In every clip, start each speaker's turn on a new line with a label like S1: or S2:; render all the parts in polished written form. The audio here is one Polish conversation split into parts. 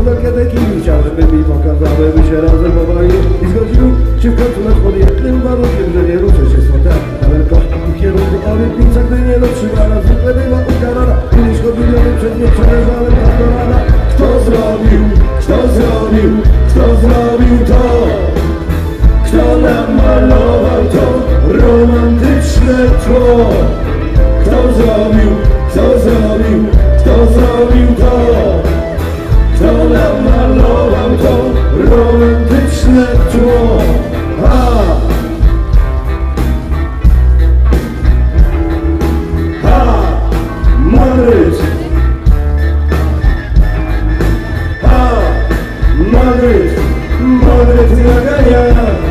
S1: tak kieteki. Chciałem, by mi pokazały, by się razem bawili i zgodził się w końcu lecz pod jednym warunkiem, że nie ruszę się z fotela daleko w kierunku obietnica, gdy nie dotrzymana zwykle była ukarana. Kiedyś chodziliśmy przed nieprzemierzalem tak do rana. Kto zrobił to? Kto namalował to romantyczne tło? Kto zrobił to? Kto namalował to romantyczne tło? Madryt! Madryt nagania!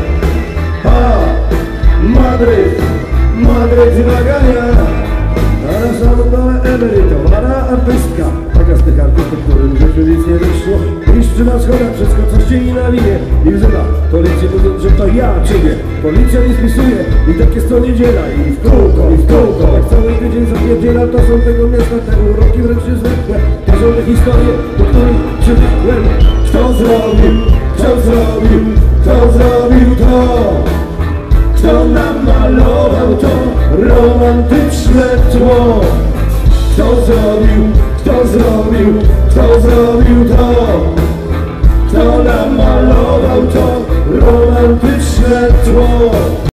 S1: Madryt nagania! A na samym dole emerytowana artystka. Taka z tych artystów, którym w życiu nic nie wyszło. Niszczy na schodach wszystko, co ścieni na winie. I wzywa policję, mówiąc, że to ja ciebie. Policja nie spisuje i tak jest co niedziela. I w kółko. Jak cały tydzień zapierdziela, to są tego miasta te uroki wręcz niezwykłe. To są te historie, do których przywykłem. Kto zrobił to? Kto namalował to romantyczne tło? Kto zrobił to? Kto namalował to romantyczne tło?